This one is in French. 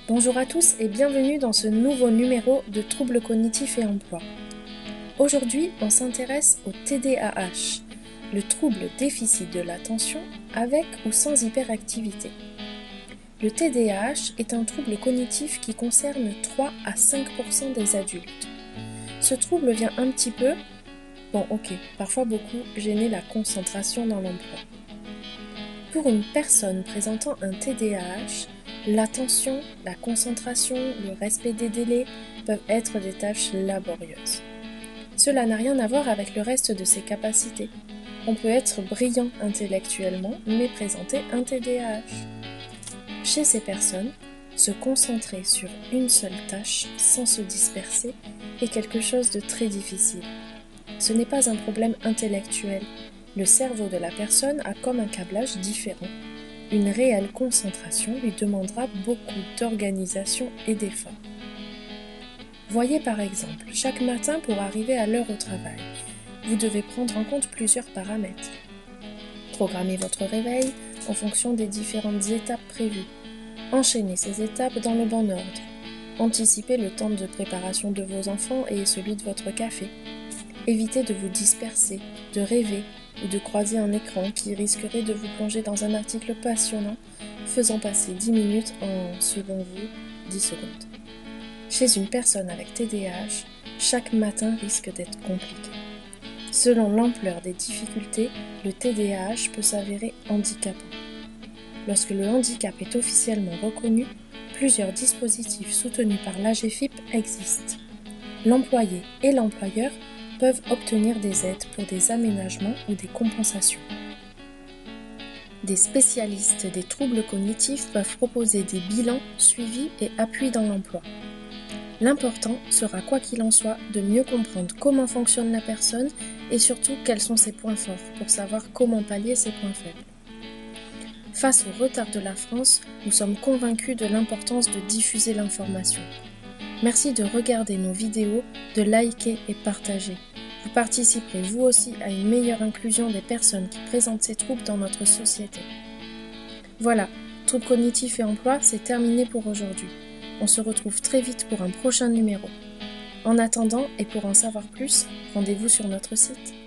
Bonjour à tous et bienvenue dans ce nouveau numéro de Troubles cognitifs et emploi. Aujourd'hui, on s'intéresse au TDAH, le trouble déficit de l'attention avec ou sans hyperactivité. Le TDAH est un trouble cognitif qui concerne 3 à 5% des adultes. Ce trouble vient un petit peu, parfois beaucoup, gêner la concentration dans l'emploi. Pour une personne présentant un TDAH, l'attention, la concentration, le respect des délais peuvent être des tâches laborieuses. Cela n'a rien à voir avec le reste de ses capacités. On peut être brillant intellectuellement, mais présenter un TDAH. Chez ces personnes, se concentrer sur une seule tâche sans se disperser est quelque chose de très difficile. Ce n'est pas un problème intellectuel. Le cerveau de la personne a comme un câblage différent. Une réelle concentration lui demandera beaucoup d'organisation et d'effort. Voyez par exemple, chaque matin pour arriver à l'heure au travail, vous devez prendre en compte plusieurs paramètres. Programmez votre réveil en fonction des différentes étapes prévues. Enchaînez ces étapes dans le bon ordre. Anticipez le temps de préparation de vos enfants et celui de votre café. Évitez de vous disperser, de rêver ou de croiser un écran qui risquerait de vous plonger dans un article passionnant, faisant passer 10 minutes en, selon vous, 10 secondes. Chez une personne avec TDAH, chaque matin risque d'être compliqué. Selon l'ampleur des difficultés, le TDAH peut s'avérer handicapant. Lorsque le handicap est officiellement reconnu, plusieurs dispositifs soutenus par l'AGEFIP existent. L'employé et l'employeur peuvent obtenir des aides pour des aménagements ou des compensations. Des spécialistes des troubles cognitifs peuvent proposer des bilans, suivis et appuis dans l'emploi. L'important sera, quoi qu'il en soit, de mieux comprendre comment fonctionne la personne et surtout quels sont ses points forts pour savoir comment pallier ses points faibles. Face au retard de la France, nous sommes convaincus de l'importance de diffuser l'information. Merci de regarder nos vidéos, de liker et partager. Vous participerez vous aussi à une meilleure inclusion des personnes qui présentent ces troubles dans notre société. Voilà, Troubles cognitifs et emploi, c'est terminé pour aujourd'hui. On se retrouve très vite pour un prochain numéro. En attendant, et pour en savoir plus, rendez-vous sur notre site.